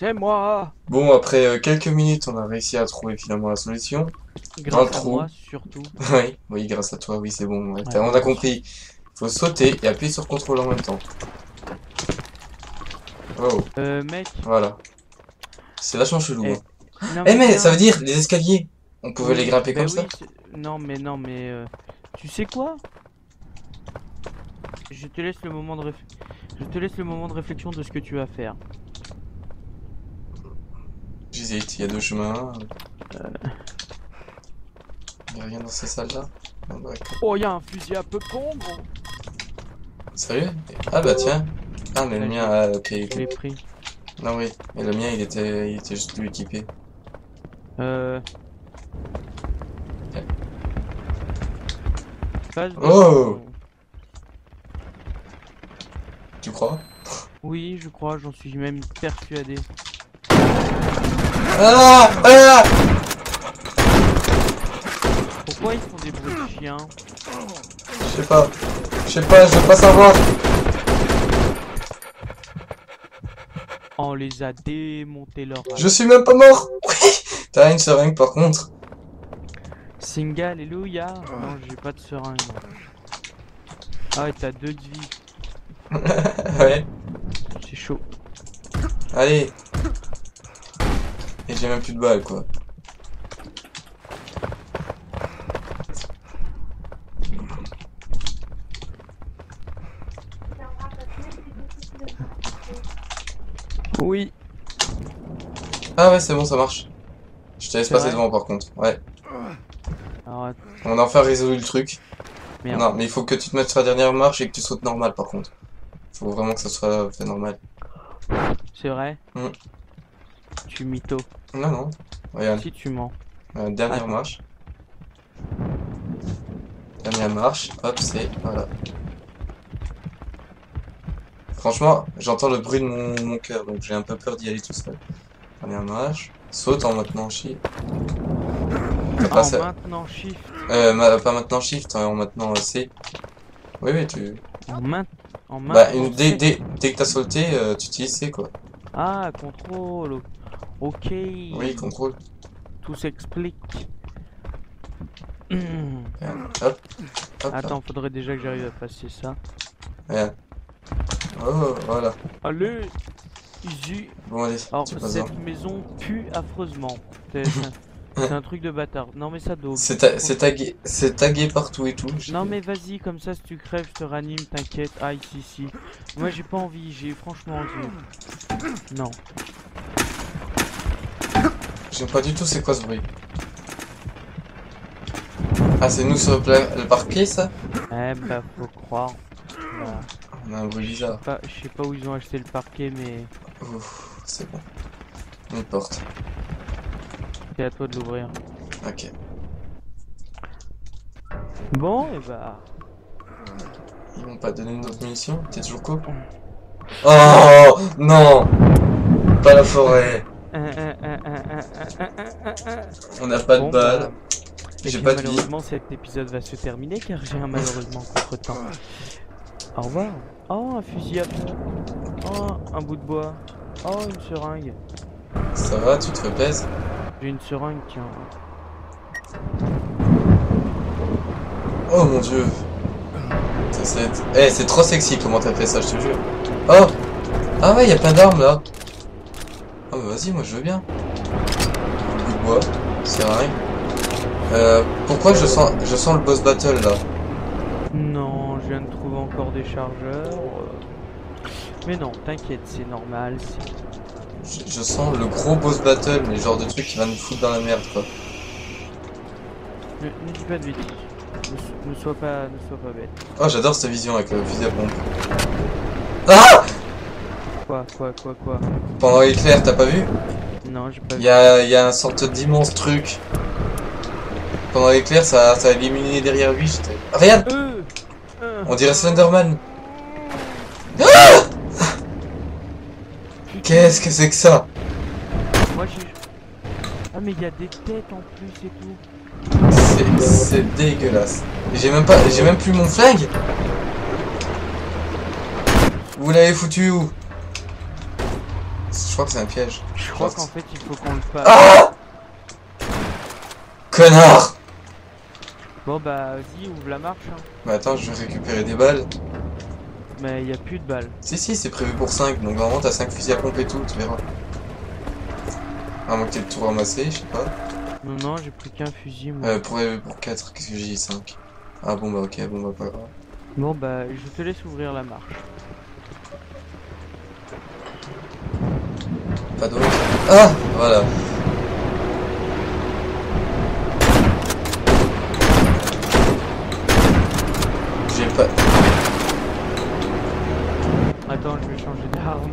C'est moi. Bon, après quelques minutes, on a réussi à trouver finalement la solution. Dans le Grâce à trou. moi, surtout. Oui, oui, grâce à toi, oui, c'est bon. Ouais, Ouais, on a bien sûr. compris. Faut sauter et appuyer sur contrôle en même temps. Oh, Mec. voilà. C'est vachement chelou, Eh, hein. non Eh mais mais ça viens. veut dire les escaliers. On pouvait les Oui, grimper comme ben ça? oui. Non mais tu sais quoi? Je te laisse le moment de je te laisse le moment de réflexion de ce que tu vas faire. J'hésite, il y a deux chemins. Il y a rien dans ces salles-là. Ah, d'accord. Oh, y a un fusil à peu con, gros. Sérieux? Ah bah tiens. Ah mais le Là, mien, ah, ok, je l'ai ok. pris. Non oui, mais le mien il était juste plus équipé. Euh, Ok. passe Oh! devant. Tu crois? Oui, je crois, j'en suis même persuadé. Ah! Ah! Pourquoi ils font des bruits de chiens? Je sais pas. Je sais pas, je veux pas savoir. On les a démontés leur Je suis même pas mort. Oui! T'as une seringue par contre. Sing alléluia. Non, j'ai pas de seringue. Ah ouais, t'as 2 de vie. Ouais. C'est chaud. Allez. Et j'ai même plus de balles quoi. Oui. Ah ouais, c'est bon, ça marche. Je te laisse C'est passer vrai. devant par contre. Ouais. Alors, On a enfin résolu le truc. merde. Non, mais il faut que tu te mettes sur la dernière marche et que tu sautes normal par contre. Faut vraiment que ça soit fait normal. C'est vrai. Hmm. Tu mytho. Non, non. Regarde. Si tu mens. Dernière Attends. marche. Dernière marche. Hop, c'est... Voilà. Franchement, j'entends le bruit de mon cœur, donc j'ai un peu peur d'y aller tout seul. Dernière marche. Saute en maintenant shift. T'as pas En ça. maintenant shift. Pas maintenant shift, en maintenant C. Oui, oui, tu... En main. En Bah, maintenant dès, C. dès que t'as sauté, tu utilises C, quoi. Ah, contrôle. Ok. Oui, contrôle. Tout s'explique. Hop, hop, là. Attends, faudrait déjà que j'arrive à passer ça. Regarde. Oh, voilà. Allez, easy. Bon, allez, Alors, tu passes. cette maison pue affreusement. C'est un truc de bâtard. Non, mais ça daube. C'est tagué partout et tout. Non, mais vas-y, comme ça, si tu crèves, je te ranime, t'inquiète. Ah, ici. Moi, j'ai pas envie, j'ai franchement envie. Non. J'aime pas du tout c'est quoi ce bruit. Ah, c'est nous sur le parquet, ça? Eh bah, faut croire. Voilà. On a un bruit bizarre. Je sais pas où ils ont acheté le parquet, mais Ouf, c'est bon. Une porte. c'est à toi de l'ouvrir. Ok. Bon, et bah. Ils m'ont pas donné d'autres munitions? T'es toujours cool? Oh non! Pas la forêt! On n'a pas de Bon, balles. bah, et J'ai puis pas de vie. malheureusement, cet épisode va se terminer car j'ai un malheureusement contre-temps. Au revoir. Oh, un fusil à feu. Oh, un bout de bois. Oh, une seringue. Ça va, tu te fais plaisir? J'ai une seringue, tiens. Oh mon dieu! C'est trop sexy comment t'as fait ça, je te jure. Oh! Ah ouais, y a plein d'armes là! Ah bah vas-y, moi je veux bien. Un bout de bois, c'est vrai. Pourquoi je sens le boss battle là? Non, je viens de trouver encore des chargeurs. Mais non, t'inquiète, c'est normal. Je sens le gros boss battle, mais genre de truc qui va nous foutre dans la merde quoi. Ne dis pas de bêtises. Ne sois pas bête. Oh, j'adore cette vision avec le fusil à pompe. Ah! Quoi? Pendant l'éclair, t'as pas vu? Non, j'ai pas vu. Y a un sorte d'immense truc. Pendant l'éclair, ça a éliminé derrière lui. Regarde! On dirait Slenderman. Ah! Qu'est-ce que c'est que ça? Moi j'ai... Ah mais il y a des têtes en plus et tout. C'est dégueulasse. J'ai même plus mon flingue. Vous l'avez foutu où? Je crois que c'est un piège. Je crois qu'en fait il faut qu'on le passe. Ah, connard. Bon bah vas-y, ouvre la marche. Hein. Bah attends, je vais récupérer des balles. Mais il y a plus de balles. Si, c'est prévu pour 5, donc normalement t'as 5 fusils à pompe et tout, tu verras. À moins que t'aies tout ramassé, je sais pas. Non, j'ai pris qu'un fusil moi. Pour 4, qu'est-ce que j'ai dit 5. Ah bon bah ok, bon bah pas grave. Bon bah je te laisse ouvrir la marche. Pas d'autre. Ah, voilà. J'ai pas... Attends, je vais changer d'arme.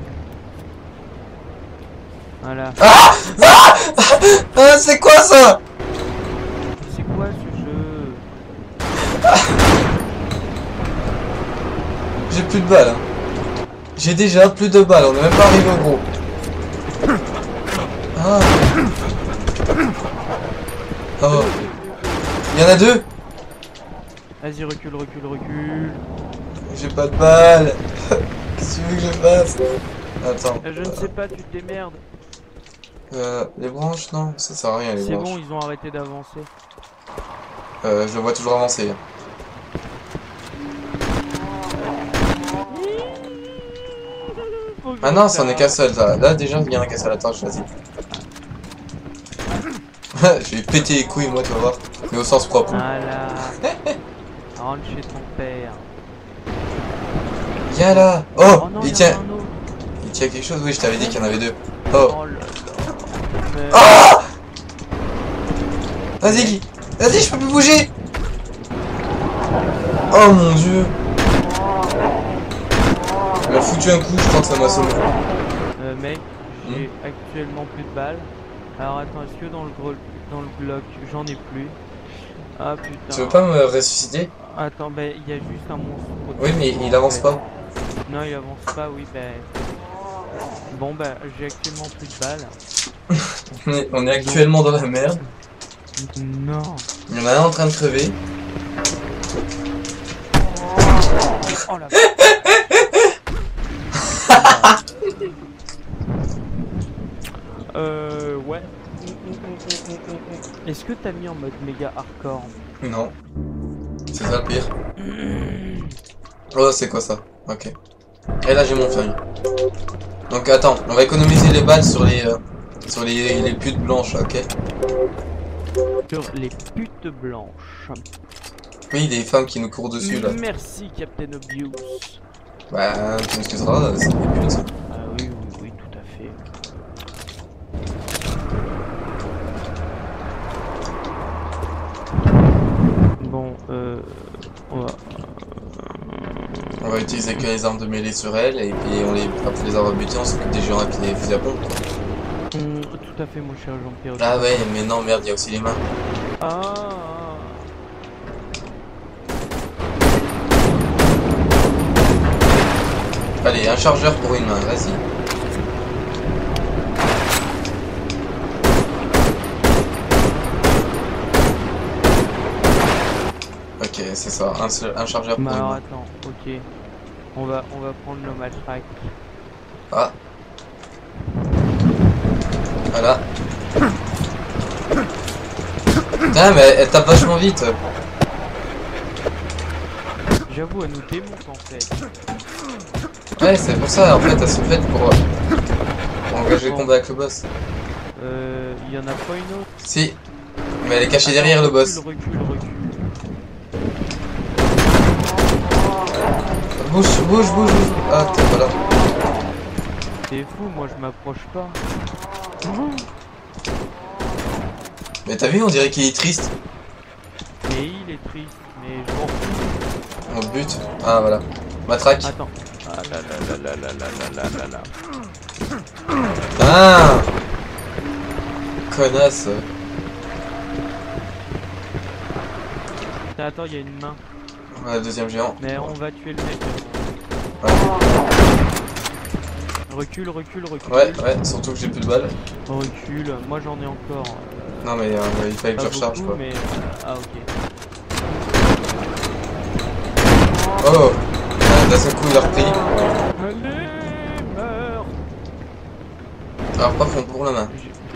Voilà. Ah, c'est quoi ça? C'est quoi ce jeu? J'ai plus de balles. Hein. J'ai déjà plus de balles, on est même pas arrivé au gros. Ah. Oh. Il y en a 2. Vas-y, recule, recule, recule. J'ai pas de balles. Qu'est-ce que tu veux que je fasse? Attends. Je ne sais pas, tu te démerdes. Les branches, non, ça sert à rien les C'est branches. bon, ils ont arrêté d'avancer. Je le vois toujours avancer. Ah non, c'en est qu'un seul, ça. Là déjà, il y en a qu'un seul. Attends, je choisis. Je vais péter les couilles, moi, tu vas voir. Mais au sens propre. Voilà. Rentre chez ton père. Viens là. Oh, non, il y en a tient. un autre. Il tient quelque chose. Oui, je t'avais dit qu'il y en avait 2. Oh. Oh là là. Mais- Ah, vas-y, Guy. Vas-y, je peux plus bouger. Oh mon dieu. Il m'a foutu un coup, je crois que ça m'a sauvé. Mec, j'ai actuellement plus de balles. Alors attends, est-ce que dans le bloc, j'en ai plus? Ah putain. Tu veux pas me ressusciter? Attends, bah il y a juste un monstre. Oui, mais il avance pas. Non, il avance pas, oui, bah... Bon, bah j'ai actuellement plus de balles. On est actuellement dans la merde. Non. Il y en a un en train de crever. Oh la... Ouais. Est-ce que t'as mis en mode méga hardcore? Non. C'est ça le pire. Oh, c'est quoi ça? Ok. Et là, j'ai mon feuille. Donc, attends, on va économiser les balles sur les putes blanches, ok? Sur les putes blanches. Oui, des femmes qui nous courent dessus, là. Merci, Captain Obvious. Bah, tu m'excuseras, c'est des putes. Ah oui, oui, oui, tout à fait. Bon, On va utiliser que les armes de mêlée sur elles, et puis après les avoir butés, on s'occupe des géants et puis des fusils à pompe, quoi. tout à fait, mon cher Jean-Pierre. Ah ouais, mais non, merde, il y a aussi les mains. Ah. Allez, un chargeur pour une main, vas-y. Ok, c'est ça, un chargeur pour Bah une alors main. attends, ok. On va prendre le matraque. Ah. Voilà. Putain, mais elle tape vachement vite. J'avoue, elle nous démonte en fait. Ouais, c'est pour ça, en fait, elle se fait pour engager le combat avec le boss. Il y en a pas une autre. Si. Mais elle est cachée derrière le boss. Recule, recule. Bouge. Ah, t'es pas là. T'es fou, moi je m'approche pas. Mais t'as vu, on dirait qu'il est triste. Mais il est triste, mais je m'en fous. On bute. Ah, voilà. Matraque. Attends. Ah là là là là là là là là là. Ah, connasse. Attends, il y a une main. Ouais, le deuxième géant. Mais on va tuer le mec. Ouais, Recule. ouais, surtout que j'ai plus de balles. Recule. Moi j'en ai encore. Non, mais il fallait que je Pas recharge, beaucoup, quoi. mais... Ah ok. Oh, d'un seul coup, il a repris. Allez, meurs. Alors par contre, pour la main.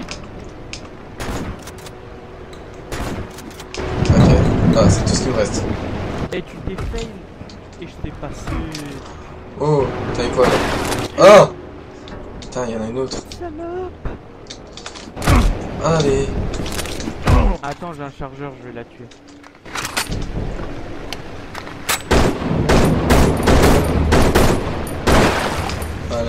Ok, ah, c'est tout ce qui me reste. Et tu t'es fail et je t'ai passé. Oh, t'as eu quoi là? Oh putain, il y en a une autre. Salope. Allez. Attends, j'ai un chargeur, je vais la tuer. Voilà.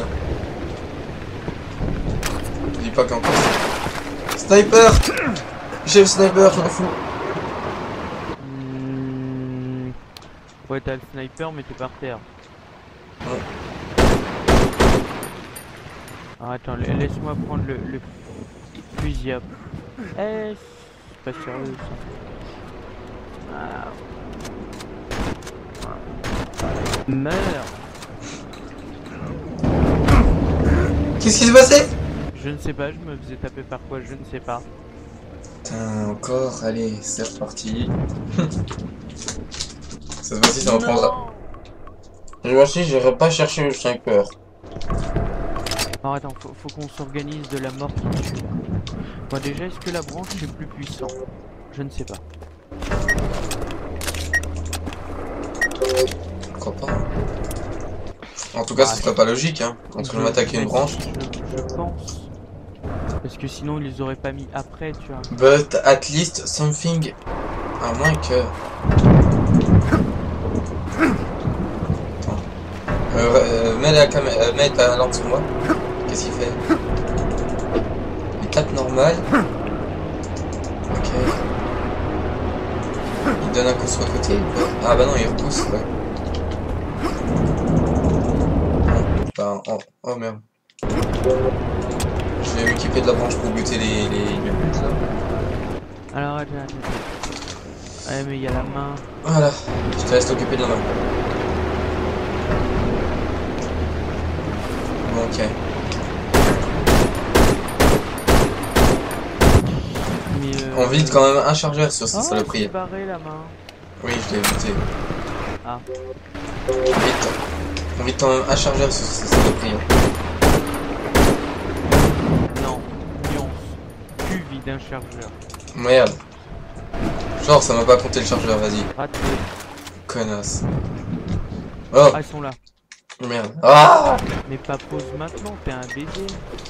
Dis pas qu'encore. Sniper! J'ai le sniper, je m'en fous. Ouais, t'as le sniper, mais t'es par terre. Ouais. Alors, attends, laisse-moi prendre le fusil à... Eh, c'est pas sérieux ça. Meurs. Qu'est-ce qui s'est passé? Je ne sais pas, je me faisais taper par quoi, je ne sais pas. Putain, encore, allez, c'est reparti. Cette fois-ci, ça reprendra. Cette fois-ci, j'irai pas chercher le sniper. Alors attends, faut qu'on s'organise de la mort qui tue là. Bon déjà, est-ce que la branche est plus puissant? Je ne sais pas. Je crois pas. En tout cas, ce serait pas logique, hein. Entre m'attaquer une branche. Je pense. Parce que sinon, ils les auraient pas mis après, tu vois. But at least something. À moins que. Attends. Mets ta lampe sur moi. Qu'est-ce qu'il fait? Il tape normal. Ok. Il donne un coup sur le côté ou pas? Ah bah non, il repousse, ouais. Bah, oh merde. Je vais m'équiper de la branche pour buter les murs là. Alors attends. Ouais, mais il y a la main. Voilà, je te laisse t'occuper de la main. Bon, ok. Mais On vide quand même un chargeur sur ces saloperies. C'est barré la main. Oui, je l'ai buté. Ah. On vide quand même un chargeur sur ces saloperies. Non, nuance. Tu vides un chargeur. Merde. Genre, ça m'a pas compté le chargeur, vas-y. Raté. Connasse. Oh, Ah, ils sont là. merde. Ah! Mais pas pause maintenant, t'es un baiser.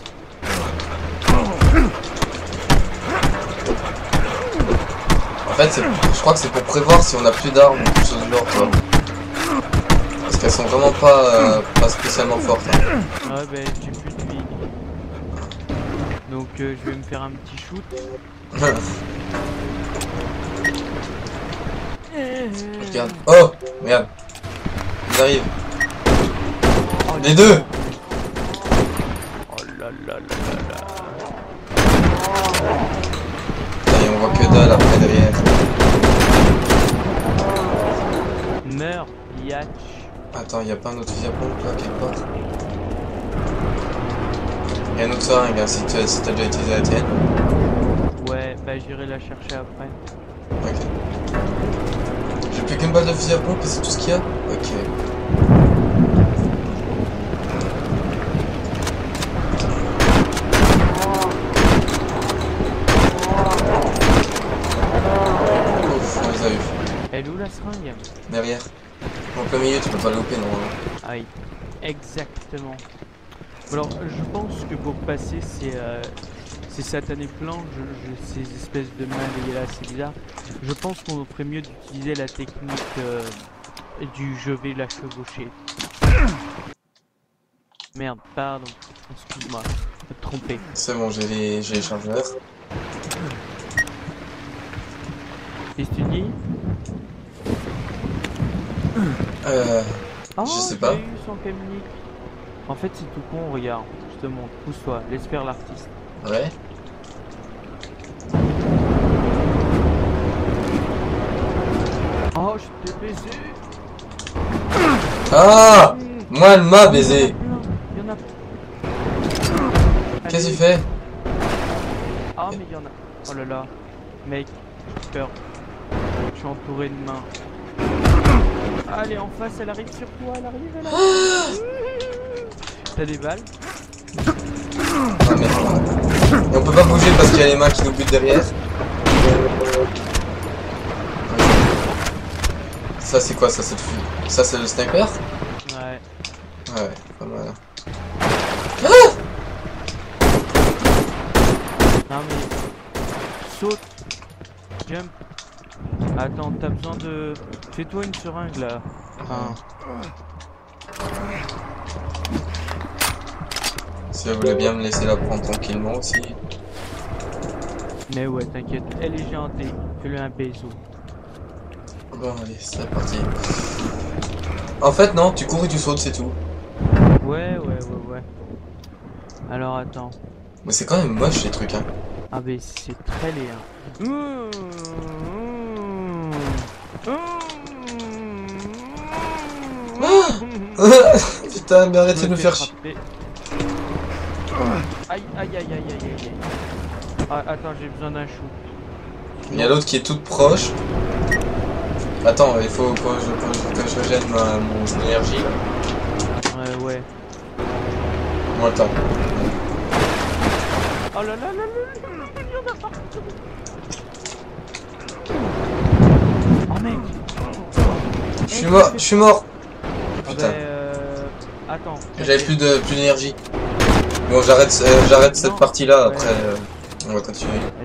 En fait, je crois que c'est pour prévoir si on a plus d'armes ou quelque chose du genre, tu vois. Parce qu'elles sont vraiment pas spécialement fortes. Hein. Ouais, bah j'ai plus de vie. Donc je vais me faire un petit shoot. Regarde. Oh! Merde. Ils arrivent. Oh, Les deux! Oh là là là là là. Et on voit que dalle après derrière. Meurs, yatch. Attends, y a pas un autre fusil à pompe là quelque part? Y a une autre seringue hein, si t'as déjà utilisé la tienne. Ouais, bah j'irai la chercher après. Ok. J'ai plus qu'une balle de fusil à pompe et c'est tout ce qu'il y a? Ok. Ouf, on les a eu. Elle est où la seringue? Derrière. En plein milieu, tu peux pas le louper normalement. Aïe, exactement. Alors, je pense que pour passer ces satanés plans, ces espèces de mains dégueulasses, c'est bizarre. Je pense qu'on ferait mieux d'utiliser la technique du je vais la chevaucher. Merde, pardon, excuse-moi, je me trompé. C'est bon, j'ai les chargeurs. Qu'est-ce que tu dis? Je sais pas. J'ai eu son Kamnik. En fait, c'est tout con, regarde, je te montre, pousse-toi, laisse faire l'artiste. Ouais. Oh, je t'ai baisé. Ah! Moi, elle m'a baisé. Il y en a plein. Qu'est-ce qu'il fait? Ah, mais il y en a. Oh là là. Mec, j'ai peur. Je suis entouré de mains. Allez, en face, elle arrive sur toi, elle arrive. T'as des balles? Ah merde. Et on peut pas bouger parce qu'il y a les mains qui nous butent derrière. Ça c'est quoi ça? Ça c'est le sniper? Ouais. Ouais, pas mal. Non mais... Saute. Jump. Attends, t'as besoin de... Fais-toi une seringue là. Enfin... Si elle voulait bien me laisser la prendre tranquillement aussi. Mais ouais, t'inquiète, elle est gentille. Fais-lui un bisou. Bon allez, c'est parti. En fait non, tu cours et tu sautes, c'est tout. Ouais. Alors attends. Mais c'est quand même moche ces trucs hein. Ah mais c'est très laid hein. Putain, mais arrêtez de nous faire chier. Aïe. Ah, attends, j'ai besoin d'un chou. Il y a l'autre qui est toute proche. Attends, il faut que je régène mon énergie. Ouais. Bon, attends. Oh là, il y en a partout. Oh mec. Je suis mort. Putain. Attends. J'avais plus d'énergie. Bon, j'arrête cette partie là, après on va continuer.